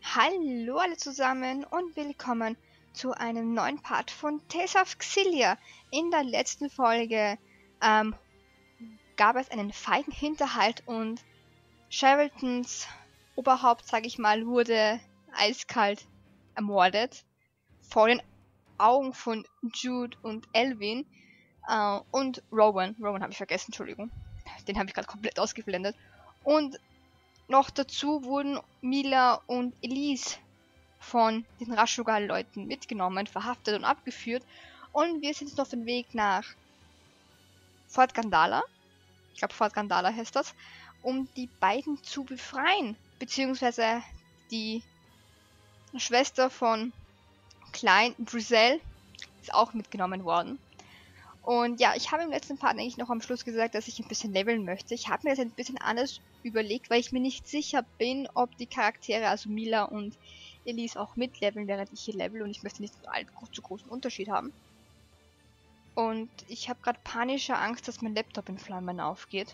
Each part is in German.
Hallo alle zusammen und willkommen zu einem neuen Part von Tales of Xillia. In der letzten Folge gab es einen feigen Hinterhalt und Sheriltons Oberhaupt, sage ich mal, wurde eiskalt ermordet. Vor den Augen von Jude und Elwin und Rowan. Rowan habe ich vergessen, Entschuldigung. Den habe ich gerade komplett ausgeblendet. Und noch dazu wurden Mila und Elise von den Rashogal-Leuten mitgenommen, verhaftet und abgeführt. Und wir sind jetzt auf dem Weg nach Fort Gandala. Ich glaube, Fort Gandala heißt das. Um die beiden zu befreien. Beziehungsweise die Schwester von Klein, Briselle, ist auch mitgenommen worden. Und ja, ich habe im letzten Part eigentlich noch am Schluss gesagt, dass ich ein bisschen leveln möchte. Ich habe mir das ein bisschen anders überlegt, weil ich mir nicht sicher bin, ob die Charaktere, also Mila und Elise, auch mitleveln, während ich hier level. Und ich möchte nicht zu großen Unterschied haben. Und ich habe gerade panische Angst, dass mein Laptop in Flammen aufgeht.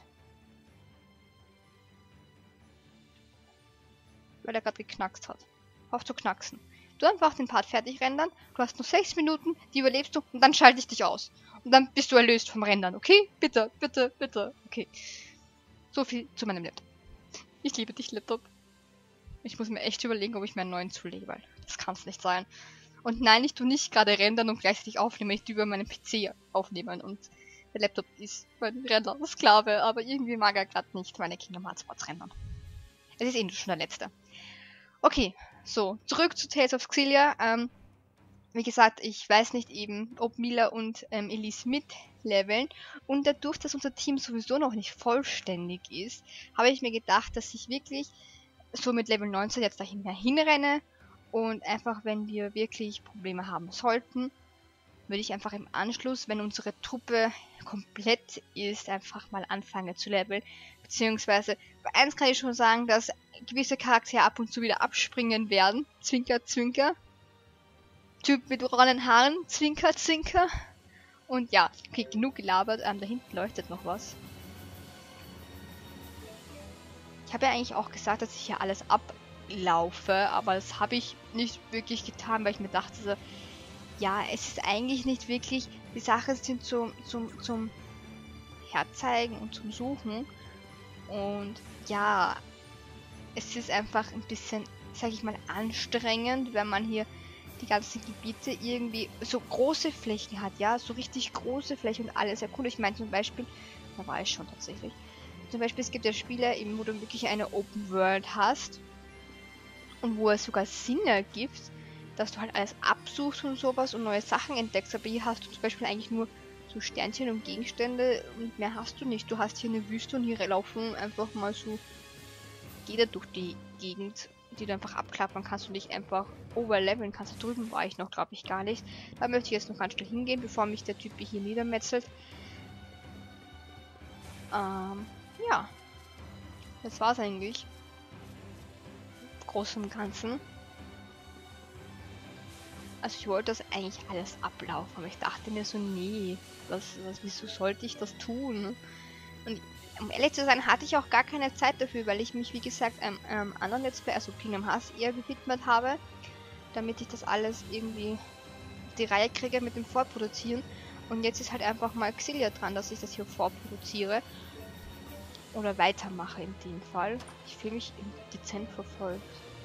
Weil er gerade geknackst hat. Auf zu knacksen. Du einfach den Part fertig rendern, du hast nur 6 Minuten, die überlebst du und dann schalte ich dich aus. Und dann bist du erlöst vom Rendern, okay? Bitte, bitte, bitte. Okay. So viel zu meinem Laptop. Ich liebe dich, Laptop. Ich muss mir echt überlegen, ob ich mir einen neuen zulege, weil das kann es nicht sein. Und nein, ich tue nicht gerade rendern und gleichzeitig aufnehmen, ich tue über meinen PC aufnehmen und der Laptop ist mein Render-Sklave, aber irgendwie mag er gerade nicht meine Kingdom Hearts Mods rendern. Es ist eh schon der letzte. Okay, so, zurück zu Tales of Xillia. Wie gesagt, ich weiß nicht eben, ob Mila und Elise mitleveln. Und dadurch, dass unser Team sowieso noch nicht vollständig ist, habe ich mir gedacht, dass ich wirklich so mit Level 19 jetzt dahin hinrenne. Und einfach, wenn wir wirklich Probleme haben sollten, würde ich einfach im Anschluss, wenn unsere Truppe komplett ist, einfach mal anfangen zu leveln. Beziehungsweise, bei eins kann ich schon sagen, dass gewisse Charaktere ab und zu wieder abspringen werden. Zwinker, zwinker. Typ mit braunen Haaren, zwinker, zwinker. Und ja, okay, genug gelabert. Da hinten leuchtet noch was. Ich habe ja eigentlich auch gesagt, dass ich hier alles ablaufe, aber das habe ich nicht wirklich getan, weil ich mir dachte, so, ja, es ist eigentlich nicht wirklich, die Sachen sind zum Herzeigen und zum Suchen. Und ja, es ist einfach ein bisschen, sag ich mal, anstrengend, wenn man hier die ganzen Gebiete irgendwie so große Flächen hat, ja, so richtig große Flächen und alles sehr cool. Ich meine zum Beispiel, da war ich schon tatsächlich, zum Beispiel es gibt ja Spiele, eben, wo du wirklich eine Open World hast und wo es sogar Sinn ergibt, dass du halt alles absuchst und sowas und neue Sachen entdeckst, aber hier hast du zum Beispiel eigentlich nur so Sternchen und Gegenstände und mehr hast du nicht. Du hast hier eine Wüste und hier laufen einfach mal so Glieder durch die Gegend, die du einfach abklappern kannst und dich einfach overleveln kannst. Da drüben war ich noch, glaube ich, gar nicht. Da möchte ich jetzt noch ganz schnell hingehen, bevor mich der Typ hier niedermetzelt. Ja. Das war's eigentlich. Im Großen und Ganzen. Also ich wollte das eigentlich alles ablaufen, aber ich dachte mir so, nee, wieso sollte ich das tun? Und um ehrlich zu sein, hatte ich auch gar keine Zeit dafür, weil ich mich, wie gesagt, anderen Let's Play, also Kingdom Hearts, eher gewidmet habe, damit ich das alles irgendwie auf die Reihe kriege mit dem Vorproduzieren. Und jetzt ist halt einfach mal Xillia dran, dass ich das hier vorproduziere. Oder weitermache in dem Fall. Ich fühle mich dezent verfolgt.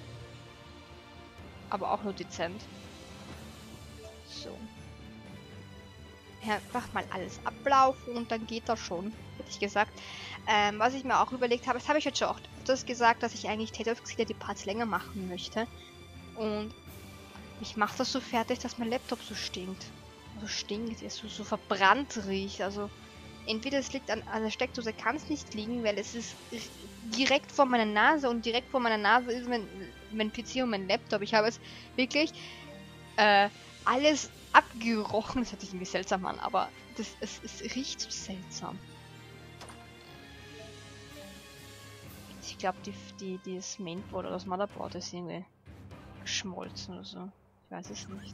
Aber auch nur dezent. So. Einfach mal alles ablaufen und dann geht das schon, hätte ich gesagt. Was ich mir auch überlegt habe, das habe ich jetzt schon auch öfters gesagt, dass ich eigentlich Tales of Xillia die Parts länger machen möchte. Und ich mache das so fertig, dass mein Laptop so stinkt. Also stinkt, ist so verbrannt riecht. Also entweder es liegt an der Steckdose, kann es nicht liegen, weil es ist direkt vor meiner Nase und direkt vor meiner Nase ist mein PC und mein Laptop. Ich habe es wirklich alles abgerochen. Das hört sich irgendwie seltsam an, aber es riecht so seltsam. Ich glaube, das Mainboard oder das Motherboard ist irgendwie geschmolzen oder so. Ich weiß es nicht.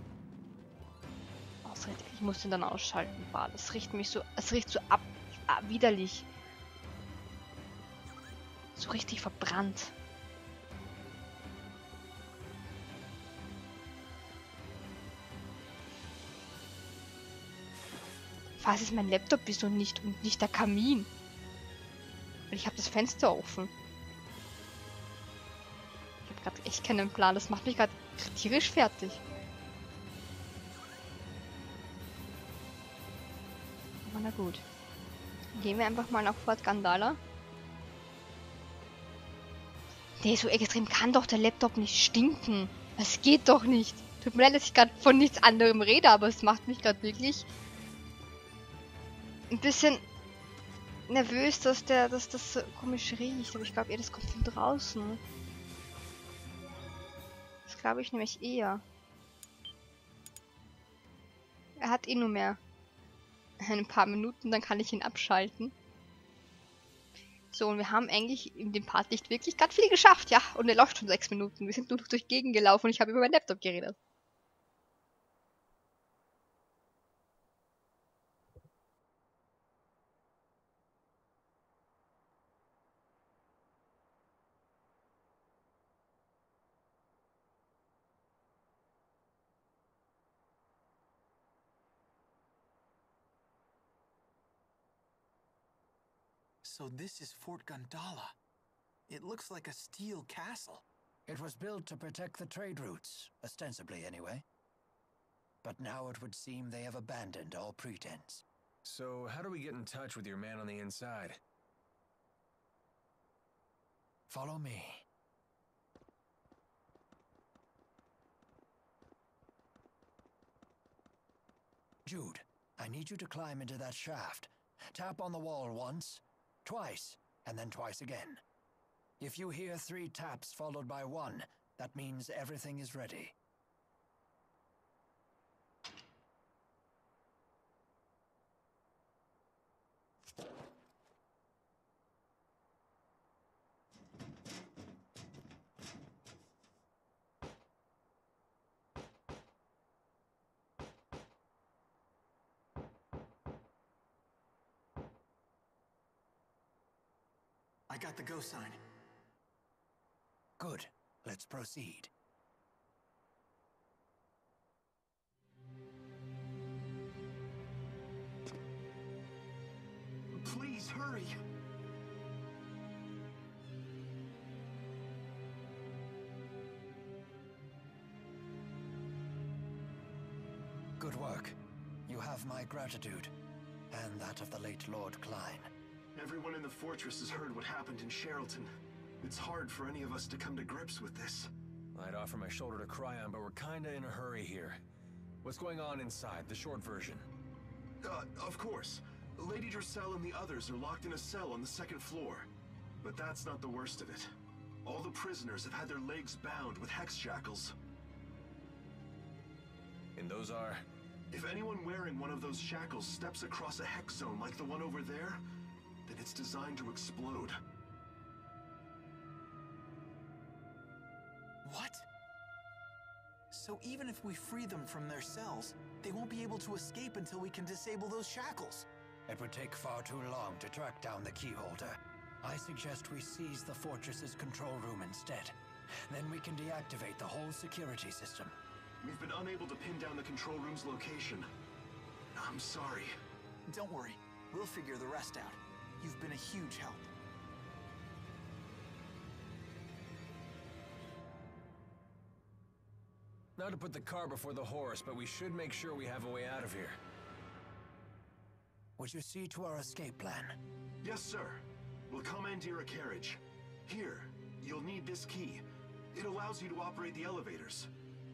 Ich muss den dann ausschalten. Boah, das riecht mich so. Es riecht so widerlich. So richtig verbrannt. Falls es mein Laptop ist und nicht der Kamin. Weil ich habe das Fenster offen. Ich habe gerade echt keinen Plan. Das macht mich gerade tierisch fertig. Aber na gut. Gehen wir einfach mal nach Fort Gandala. Nee, so extrem kann doch der Laptop nicht stinken. Das geht doch nicht. Tut mir leid, dass ich gerade von nichts anderem rede, aber es macht mich gerade wirklich ein bisschen nervös, dass das so komisch riecht. Aber ich glaube eher, das kommt von draußen. Das glaube ich nämlich eher. Er hat eh nur mehr ein paar Minuten, dann kann ich ihn abschalten. So, und wir haben eigentlich in dem Part nicht wirklich ganz viel geschafft, ja. Und er läuft schon 6 Minuten. Wir sind nur durch die Gegend gelaufen und ich habe über meinen Laptop geredet. So this is Fort Gandala. It looks like a steel castle. It was built to protect the trade routes, ostensibly anyway. But now it would seem they have abandoned all pretense. So, how do we get in touch with your man on the inside? Follow me. Jude, I need you to climb into that shaft. Tap on the wall once, twice, and then twice again. If you hear 3 taps followed by 1, that means everything is ready. I got the go sign. Good. Let's proceed. Please hurry. Good work. You have my gratitude, and that of the late Lord Klein. Everyone in the fortress has heard what happened in Sherrilton. It's hard for any of us to come to grips with this. I'd offer my shoulder to cry on, but we're kinda in a hurry here. What's going on inside? The short version. Of course. Lady Dracel and the others are locked in a cell on the 2nd floor. But that's not the worst of it. All the prisoners have had their legs bound with hex shackles. And those are? If anyone wearing one of those shackles steps across a hex zone like the one over there, then it's designed to explode. What? So even if we free them from their cells, they won't be able to escape until we can disable those shackles. It would take far too long to track down the keyholder. I suggest we seize the fortress's control room instead. Then we can deactivate the whole security system. We've been unable to pin down the control room's location. I'm sorry. Don't worry, we'll figure the rest out. You've been a huge help. Not to put the cart before the horse, but we should make sure we have a way out of here. Would you see to our escape plan? Yes, sir. We'll commandeer a carriage. Here, you'll need this key. It allows you to operate the elevators.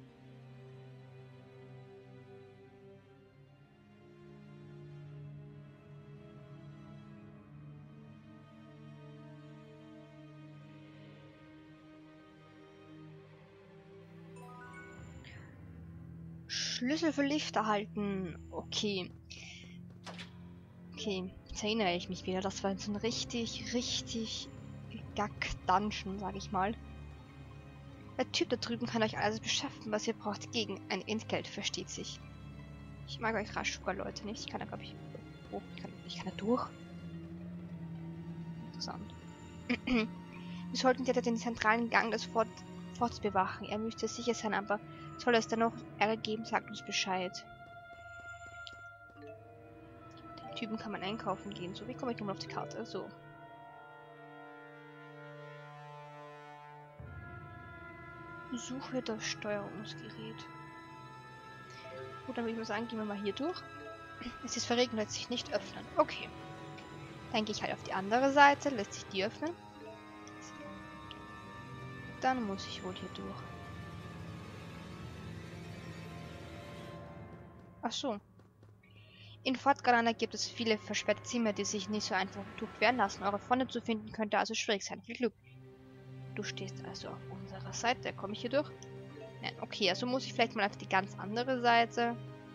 Schlüssel für Lift erhalten. Okay. Okay, jetzt erinnere ich mich wieder. Das war so ein richtig Gack-Dungeon, sag ich mal. Der Typ da drüben kann euch alles beschaffen, was ihr braucht, gegen ein Entgelt, versteht sich. Ich mag euch Raschsugar, Leute, nicht? Ich kann da, glaube ich... Oh, ich kann da durch. Interessant. Wir sollten jetzt den zentralen Gang des Forts bewachen. Er müsste sicher sein, aber soll es da noch Ärger geben, sagt uns Bescheid. Typen kann man einkaufen gehen. So, wie komme ich nochmal auf die Karte? So. Suche das Steuerungsgerät. Gut, dann würde ich mal sagen, gehen wir mal hier durch. Es ist verregnet, lässt sich nicht öffnen. Okay. Dann gehe ich halt auf die andere Seite, lässt sich die öffnen. Dann muss ich wohl hier durch. Ach so. In Fort Galana gibt es viele versperrte Zimmer, die sich nicht so einfach durchqueren lassen. Eure Freunde zu finden könnte also schwierig sein. Viel Glück. Du stehst also auf unserer Seite. Komme ich hier durch? Nein, okay, also muss ich vielleicht mal auf die ganz andere Seite.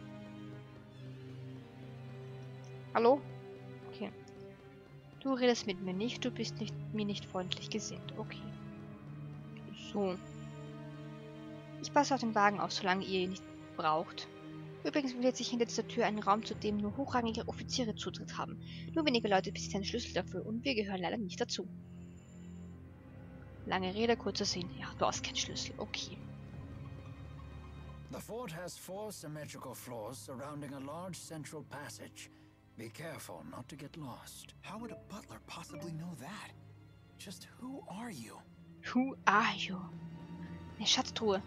Hallo? Okay. Du redest mit mir nicht, du bist mir nicht freundlich gesinnt. Okay. So. Ich passe auf den Wagen auf, solange ihr ihn nicht braucht. Übrigens befindet sich hinter dieser Tür ein Raum, zu dem nur hochrangige Offiziere Zutritt haben. Nur wenige Leute besitzen einen Schlüssel dafür und wir gehören leider nicht dazu. Lange Rede, kurzer Sinn. Ja, du hast keinen Schlüssel. Okay. The fort has 4 symmetrical floors surrounding a large central passage. Be careful not to get lost. How would a butler possibly know that? Just who are you? Who are you? Eine Schatztruhe.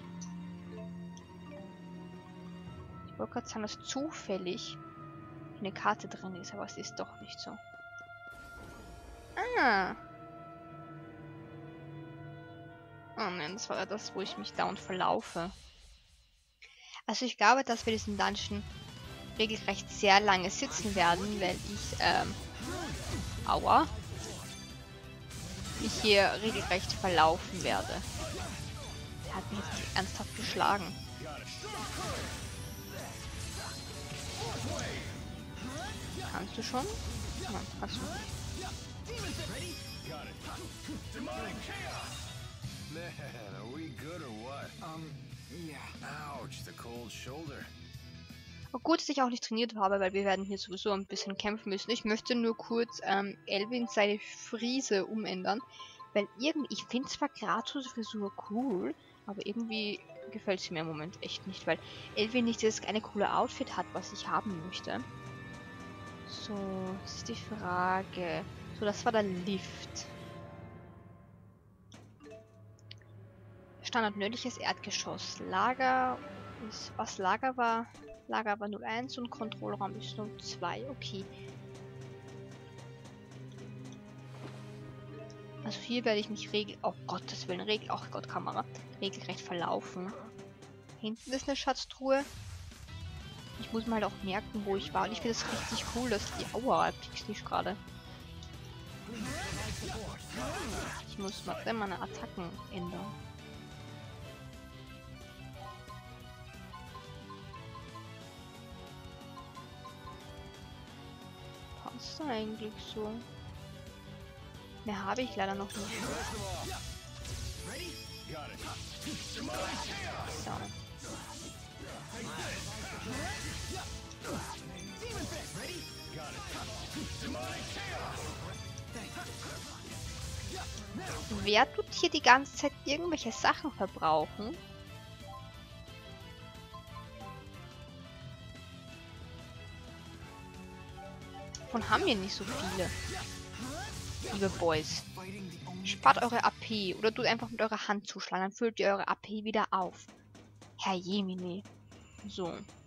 Ich wollte gerade sagen, dass zufällig eine Karte drin ist, aber es ist doch nicht so. Ah. Oh nein, das war ja das, wo ich mich dauernd verlaufe. Also ich glaube, dass wir diesen Dungeon regelrecht sehr lange sitzen werden, weil ich, aua, mich hier regelrecht verlaufen werde. Der hat mich jetzt ernsthaft geschlagen. Kannst du schon? Nein, kannst du nicht. Man, are we good or what? Yeah. Ouch, the cold shoulder. Aber gut, dass ich auch nicht trainiert habe, weil wir werden hier sowieso ein bisschen kämpfen müssen. Ich möchte nur kurz Elvin seine Frise umändern, weil irgendwie, ich finde zwar Kratos Frisur cool, aber irgendwie gefällt sie mir im Moment echt nicht, weil Elvin nicht das eine coole Outfit hat, was ich haben möchte. So, das ist die Frage. So, das war der Lift. Standard nördliches Erdgeschoss. Lager ist, was Lager war? Lager war 01 und Kontrollraum ist 02. Okay. Also hier werde ich mich oh Gottes Willen, oh Gott, Kamera, regelrecht verlaufen. Hinten ist eine Schatztruhe. Ich muss mal auch merken, wo ich war. Und ich finde es richtig cool, dass die Aua piekst nicht gerade. Ich muss mal meine Attacken ändern. Passt eigentlich so. Mehr habe ich leider noch nicht. So. Wer tut hier die ganze Zeit irgendwelche Sachen verbrauchen? Davon haben wir nicht so viele. Liebe Boys. Spart eure AP oder tut einfach mit eurer Hand zuschlagen, dann füllt ihr eure AP wieder auf. Herr Jemine. So.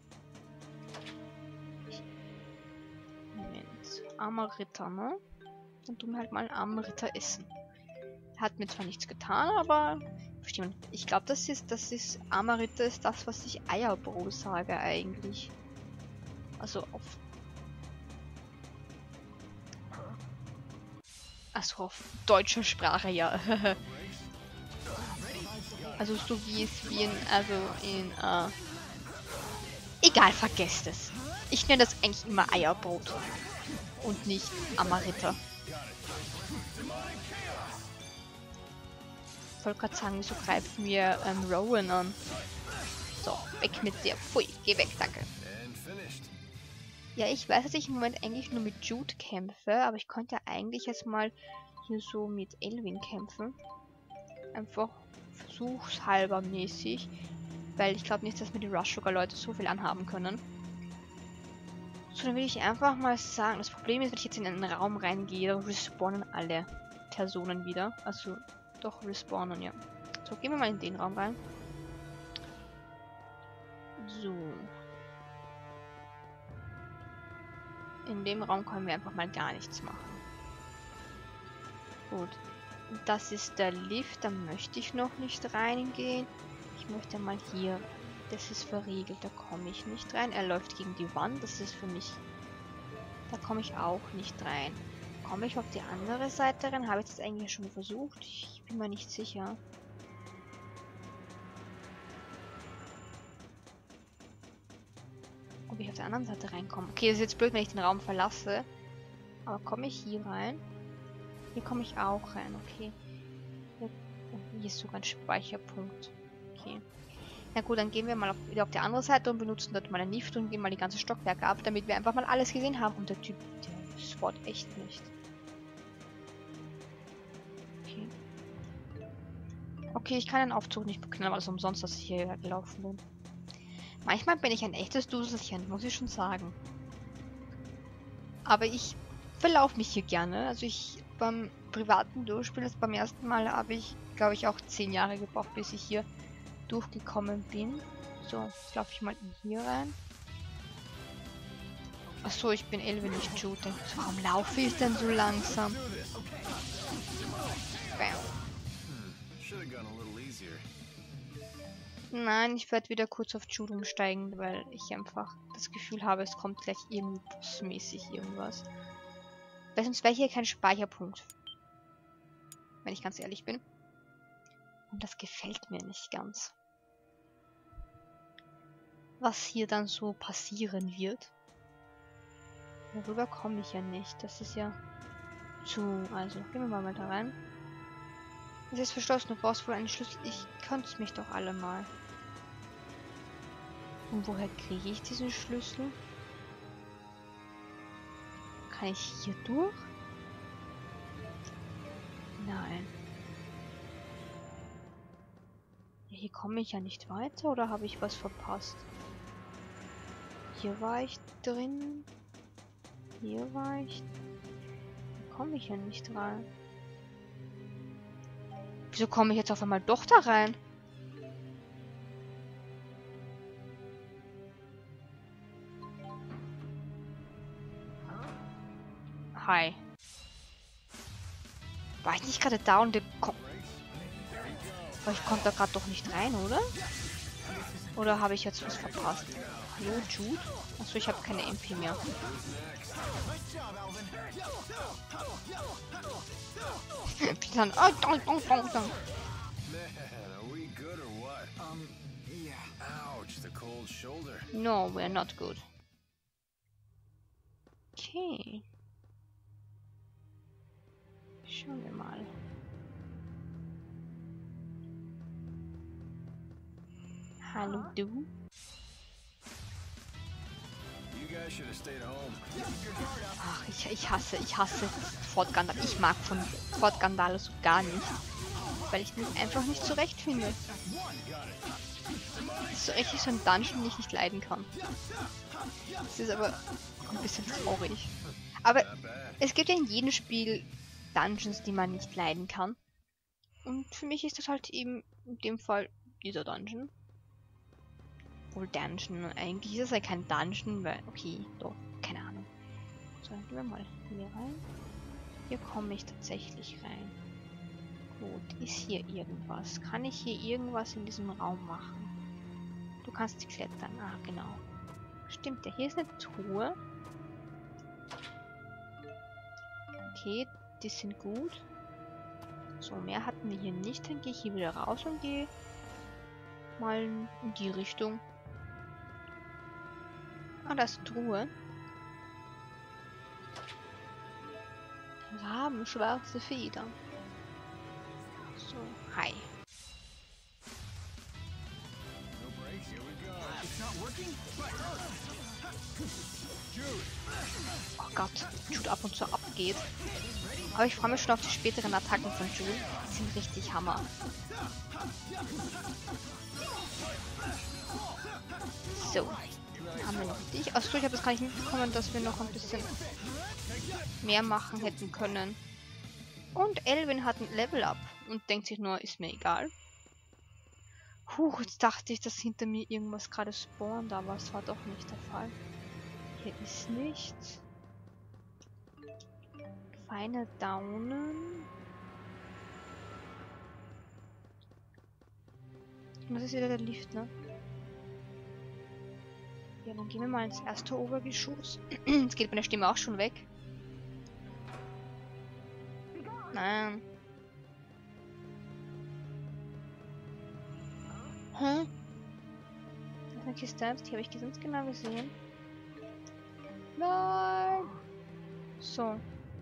Moment. Armer Ritter, ne? Dann tun wir halt mal einen armen Ritter essen. Hat mir zwar nichts getan, aber bestimmt. Ich glaube, das ist armer Ritter ist das, was ich Eierbro sage eigentlich. Also auf. Also auf deutscher Sprache, ja. Also so wie es wie in egal, vergesst es. Ich nenne das eigentlich immer Eierbrot und nicht Amaritter. Ich wollte gerade sagen, wieso greifen wir Rowan an? So, weg mit dir. Pfui, geh weg, danke. Ja, ich weiß, dass ich im Moment eigentlich nur mit Jude kämpfe, aber ich könnte eigentlich jetzt mal hier so mit Elvin kämpfen. Einfach versuchshalber mäßig, weil ich glaube nicht, dass mir die Rush Sugar Leute so viel anhaben können. So, dann will ich einfach mal sagen, das Problem ist, wenn ich jetzt in einen Raum reingehe, respawnen alle Personen wieder. Also, doch respawnen, ja. So, gehen wir mal in den Raum rein. So. In dem Raum können wir einfach mal gar nichts machen. Gut. Das ist der Lift, da möchte ich noch nicht reingehen. Ich möchte mal hier. Das ist verriegelt, da komme ich nicht rein. Er läuft gegen die Wand, das ist für mich. Da komme ich auch nicht rein. Komme ich auf die andere Seite rein? Habe ich das eigentlich schon versucht? Ich bin mir nicht sicher. Ob ich auf der anderen Seite reinkomme. Okay, das ist jetzt blöd, wenn ich den Raum verlasse. Aber komme ich hier rein? Hier komme ich auch rein, okay. Hier ist sogar ein Speicherpunkt. Okay. Na gut, dann gehen wir mal wieder auf die andere Seite und benutzen dort mal eine Nift und gehen mal die ganzen Stockwerke ab, damit wir einfach mal alles gesehen haben. Und der Typ, der spawnt echt nicht. Okay. Okay, ich kann den Aufzug nicht beknallen, weil es umsonst, dass ich hierher gelaufen bin. Manchmal bin ich ein echtes Duselchen, muss ich schon sagen. Aber ich verlaufe mich hier gerne. Also beim privaten Durchspiel, das beim ersten Mal habe ich, glaube ich, auch 10 Jahre gebraucht, bis ich hier durchgekommen bin. So, jetzt laufe ich mal hier rein. Achso, ich bin Elve, nicht Jude. Warum laufe ich denn so langsam? Bam. Nein, ich werde wieder kurz auf Jude umsteigen, weil ich einfach das Gefühl habe, es kommt gleich irgendwie bossmäßig irgendwas. Weil sonst wäre hier kein Speicherpunkt. Wenn ich ganz ehrlich bin. Und das gefällt mir nicht ganz. Was hier dann so passieren wird. Darüber komme ich ja nicht. Das ist ja zu... Also, gehen wir mal da rein. Es ist verschlossen, du brauchst wohl einen Schlüssel. Ich könnte es mich doch alle mal. Und woher kriege ich diesen Schlüssel? Kann ich hier durch? Nein. Ja, hier komme ich ja nicht weiter, oder habe ich was verpasst? Hier war ich drin. Hier war ich. Hier komme ich ja nicht rein. Wieso komme ich jetzt auf einmal doch da rein? Hi. War ich nicht gerade da und der Aber ich konnte da gerade doch nicht rein, oder? Oder habe ich jetzt was verpasst? Hallo, Jude? Achso, ich habe keine MP mehr. Dann. No, we're not good. Okay. Schauen wir mal. Hallo, du? Ach, ich hasse Fort Gandalf. Ich mag von Fort Gandalf so gar nicht. Weil ich mich einfach nicht zurechtfinde. Das ist so richtig so ein Dungeon, den ich nicht leiden kann. Das ist aber ein bisschen traurig. Aber es gibt ja in jedem Spiel Dungeons, die man nicht leiden kann. Und für mich ist das halt eben in dem Fall dieser Dungeon. Wohl Dungeon. Eigentlich ist es ja kein Dungeon, weil... Okay, doch. Keine Ahnung. So, dann gehen wir mal hier rein. Hier komme ich tatsächlich rein. Gut, ist hier irgendwas? Kann ich hier irgendwas in diesem Raum machen? Du kannst klettern. Ah, genau. Stimmt, ja, hier ist eine Truhe. Okay, die sind gut. So, mehr hatten wir hier nicht. Dann gehe ich hier wieder raus und gehe mal in die Richtung. Ah, da ist eine Truhe. Raben, schwarze Federn. So, hi. Oh Gott, Jude ab und zu abgeht. Aber ich freue mich schon auf die späteren Attacken von Jude. Die sind richtig Hammer. So, dann haben wir noch dich. ich? Achso, ich habe das gar nicht mitbekommen, dass wir noch ein bisschen mehr machen hätten können. Und Elvin hat ein Level-Up und denkt sich nur, ist mir egal. Jetzt dachte ich, dass hinter mir irgendwas gerade spawnt, aber es war doch nicht der Fall. Hier ist nichts. Feine Daunen. Und das ist wieder der Lift, ne? Ja, dann gehen wir mal ins erste Obergeschoss. Jetzt geht meine Stimme auch schon weg. Nein. Hä? Das ist eine Kiste, die habe ich ganz genau gesehen. Nein! So.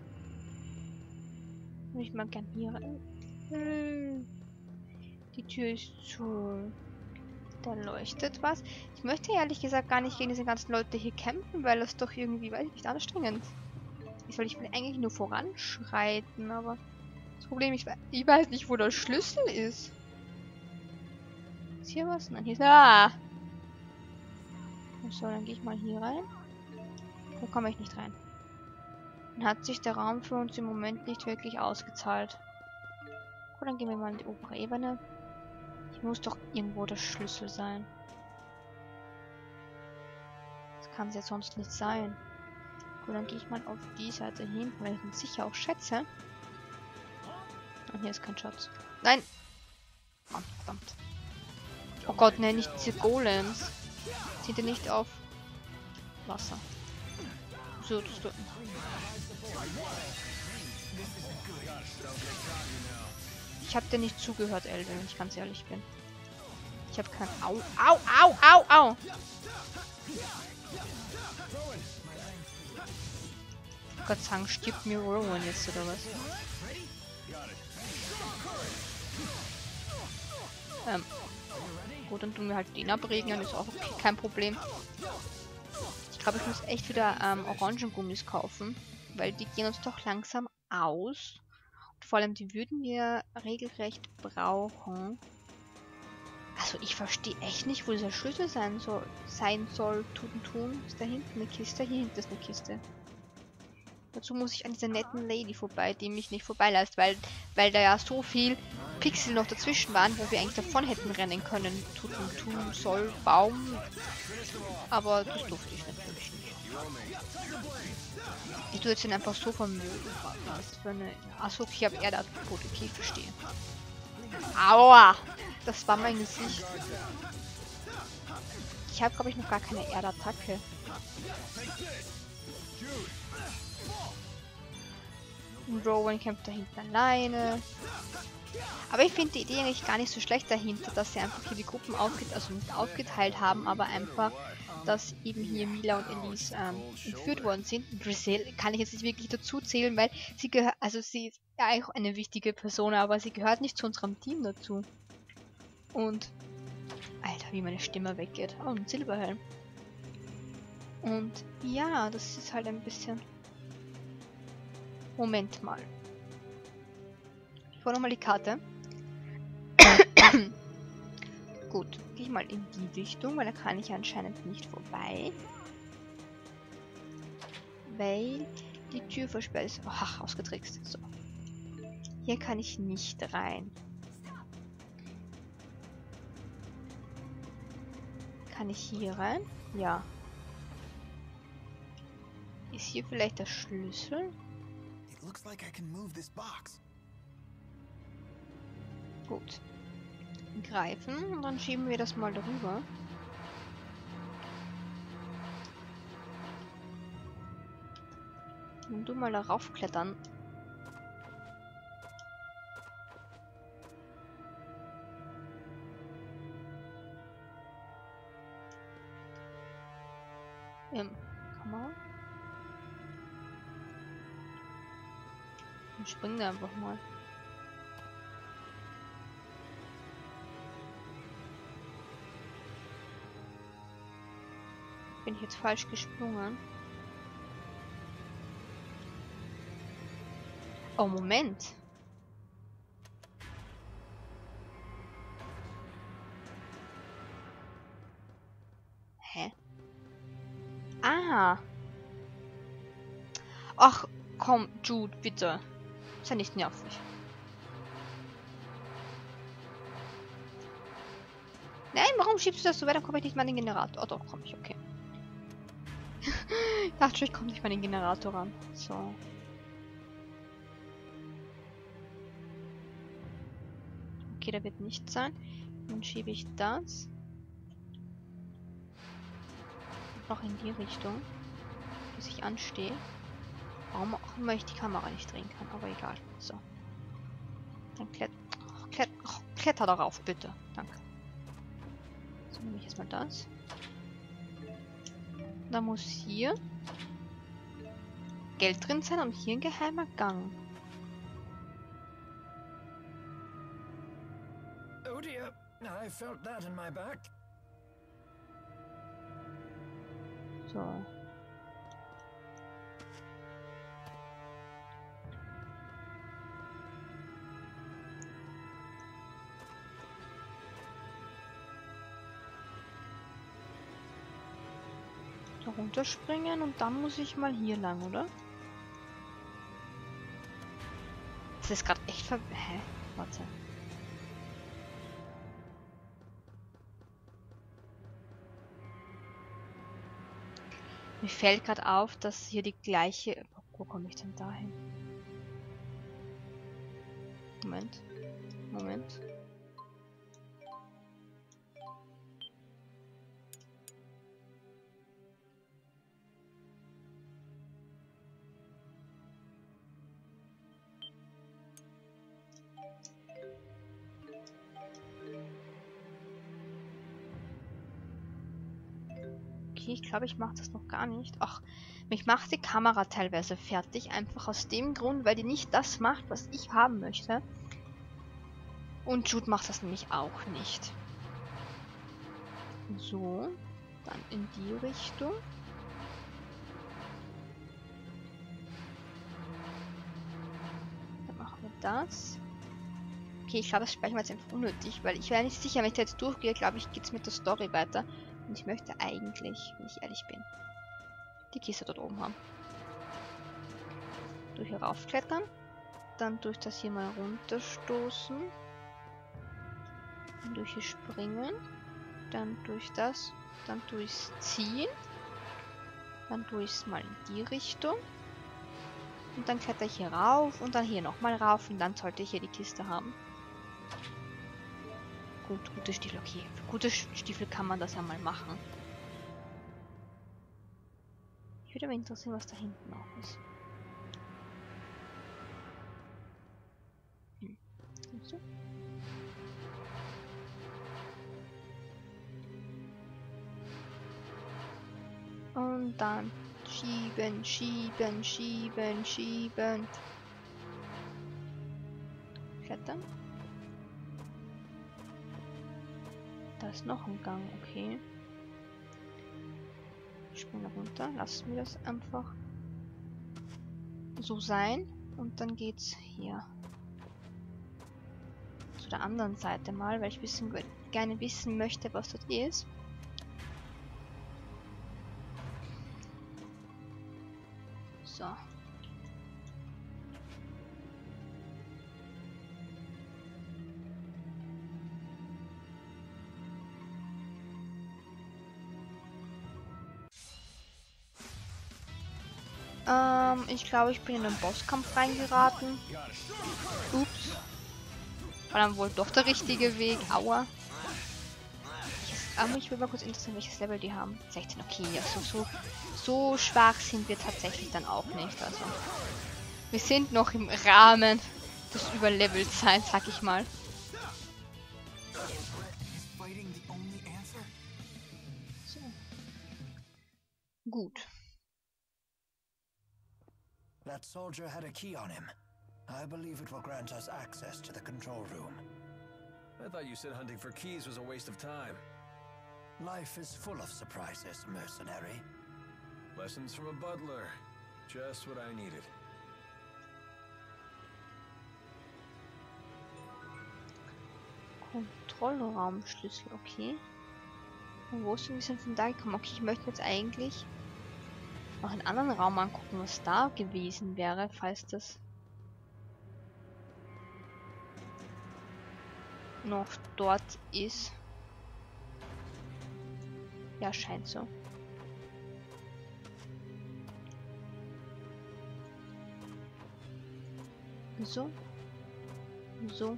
Ich mag gern hier rein. Die Tür ist zu. Da leuchtet was. Ich möchte ehrlich gesagt gar nicht gegen diese ganzen Leute hier kämpfen, weil das doch irgendwie, weiß ich nicht, anstrengend ist. Weil ich will eigentlich nur voranschreiten, aber das Problem ist, ich weiß nicht, wo der Schlüssel ist. Ist hier was? Nein, hier ist. Ah! So, dann gehe ich mal hier rein. Da komme ich nicht rein. Dann hat sich der Raum für uns im Moment nicht wirklich ausgezahlt. Gut, dann gehen wir mal in die obere Ebene. Hier muss doch irgendwo der Schlüssel sein. Das kann es ja sonst nicht sein. Gut, dann gehe ich mal auf die Seite hin, weil es sind sicher auch Schätze. Und hier ist kein Schatz. Nein! Mann, verdammt. Oh Gott, ne, nicht diese Golems. Sind die nicht auf Wasser? So, das tut. Ich habe dir nicht zugehört, Elvin, wenn ich ganz ehrlich bin. Ich habe kein... Au, au, au, au, au! Gott sei Dank stirbt mir Rowan jetzt, oder was? Gut, dann tun wir halt den abregnen, ist auch okay, kein Problem. Ich glaube, ich muss echt wieder Orangengummis kaufen, weil die gehen uns doch langsam aus. Und vor allem, die würden wir regelrecht brauchen. Also, ich verstehe echt nicht, wo dieser Schlüssel sein soll. Tun. Ist da hinten eine Kiste? Hier hinten ist eine Kiste. Dazu muss ich an dieser netten Lady vorbei, die mich nicht vorbeilässt, weil da ja so viel Pixel noch dazwischen waren, wo wir eigentlich davon hätten rennen können. Tun soll, Baum. Aber das durfte ich natürlich nicht. Ich tue jetzt den einfach so vermögen. Was für eine... Achso, okay, ich habe Erdattribut. Okay, ich verstehe. Aua! Das war mein Gesicht. Ich habe, glaube ich, noch gar keine Erdattacke. Und Rowan kämpft da hinten alleine. Aber ich finde die Idee eigentlich gar nicht so schlecht dahinter, dass sie einfach hier die Gruppen nicht aufgeteilt haben, aber einfach, dass eben hier Mila und Elise entführt worden sind. Brazil kann ich jetzt nicht wirklich dazu zählen, weil sie gehört, also sie ist ja eigentlich auch eine wichtige Person, aber sie gehört nicht zu unserem Team dazu. Und, Alter, wie meine Stimme weggeht. Oh, ein Silberhelm. Und ja, das ist halt ein bisschen... Moment mal. Ich hole nochmal die Karte. Gut, gehe ich mal in die Richtung, weil da kann ich anscheinend nicht vorbei. Weil die Tür versperrt ist. Ach, ausgetrickst. So. Hier kann ich nicht rein. Kann ich hier rein? Ja. Ist hier vielleicht der Schlüssel? Looks like I can move this box. Gut. Greifen und dann schieben wir das mal darüber. Und du mal darauf klettern. Komm mal. Und spring da einfach mal. Bin ich jetzt falsch gesprungen? Oh, Moment. Hä? Ah. Ach, komm, Jude, bitte. Sei nicht nervig. Nein, warum schiebst du das so weit? Dann komme ich nicht mal an den Generator. Oh doch, komme ich, okay. Ich dachte schon, ich komme nicht mal an den Generator ran. So. Okay, da wird nichts sein. Dann schiebe ich das. Noch in die Richtung, bis ich anstehe. Warum auch immer ich die Kamera nicht drehen kann, aber egal. So. Dann kletter darauf, bitte. Danke. So, nehme ich erstmal das. Da muss hier Geld drin sein und hier ein geheimer Gang. Oh dear, I felt that in my back. So. Da runterspringen und dann muss ich mal hier lang, oder? Das ist gerade echt Hä? Warte. Mir fällt gerade auf, dass hier die gleiche... Wo komme ich denn dahin? Moment. Moment. Okay, ich glaube, ich mache das noch gar nicht. Ach, mich macht die Kamera teilweise fertig. Einfach aus dem Grund, weil die nicht das macht, was ich haben möchte. Und Jude macht das nämlich auch nicht. So, dann in die Richtung. Dann machen wir das. Okay, ich glaube, das speichern wir jetzt einfach unnötig, weil ich wäre nicht sicher, wenn ich da jetzt durchgehe, glaube ich, geht es mit der Story weiter. Und ich möchte eigentlich, wenn ich ehrlich bin, die Kiste dort oben haben. Durch hier raufklettern, dann durch das hier mal runterstoßen, dann durch hier springen, dann durch das, dann durchs Ziehen, dann durchs mal in die Richtung und dann kletter ich hier rauf und dann hier nochmal rauf und dann sollte ich hier die Kiste haben. Gut, gute Stiefel, okay. Für gute Stiefel kann man das ja mal machen. Ich würde mich interessieren, was da hinten auch ist. So. Und dann schieben, schieben, schieben, schieben. Klettern. Da ist noch ein Gang, okay. Ich springe runter, lassen wir das einfach so sein. Und dann geht's hier zu der anderen Seite mal, weil ich gerne wissen möchte, was dort ist. So. Ich glaube, ich bin in den Bosskampf reingeraten. Ups. War dann wohl doch der richtige Weg. Aua. Aber ich will mal kurz interessieren, welches Level die haben. 16, okay. Also so schwach sind wir tatsächlich dann auch nicht. Also wir sind noch im Rahmen des Überleveltseins, sag ich mal. So. Gut. That soldier had a key on him. I believe it will grant us access to the control room. I thought you said hunting for keys was a waste of time. Life is full of surprises, mercenary. Lessons from a butler. Just what I needed. Kontrollraumschlüssel, okay. Und wo ist denn, wir sind von da gekommen? Okay, ich möchte jetzt eigentlich noch einen anderen Raum angucken, was da gewesen wäre, falls das noch dort ist. Ja, scheint so. So. So.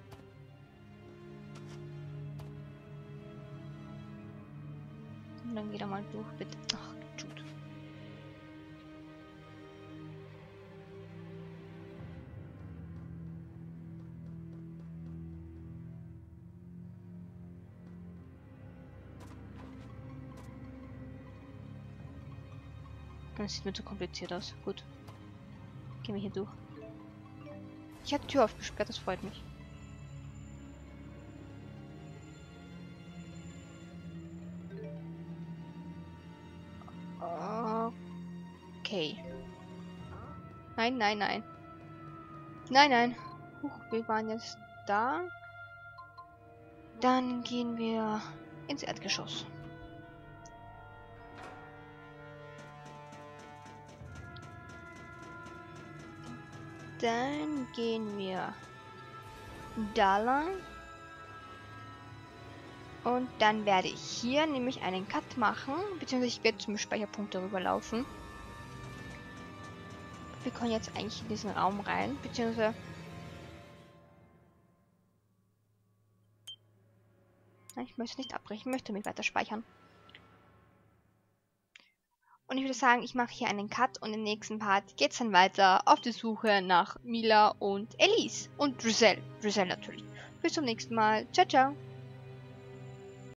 Und dann geht er mal durch, bitte. Ach, Jude. Das sieht mir zu kompliziert aus. Gut. Gehen wir hier durch. Ich habe die Tür aufgesperrt, das freut mich. Okay. Nein, nein, nein. Nein, nein. Wir waren jetzt da. Dann gehen wir ins Erdgeschoss. Dann gehen wir da lang. Und dann werde ich hier nämlich einen Cut machen, beziehungsweise ich werde zum Speicherpunkt darüber laufen. Wir können jetzt eigentlich in diesen Raum rein, beziehungsweise... Nein, ich möchte nicht abbrechen, ich möchte mich weiter speichern. Und ich würde sagen, ich mache hier einen Cut und im nächsten Part geht es dann weiter auf die Suche nach Mila und Elise. Und Drizelle. Drizelle natürlich. Bis zum nächsten Mal. Ciao, ciao.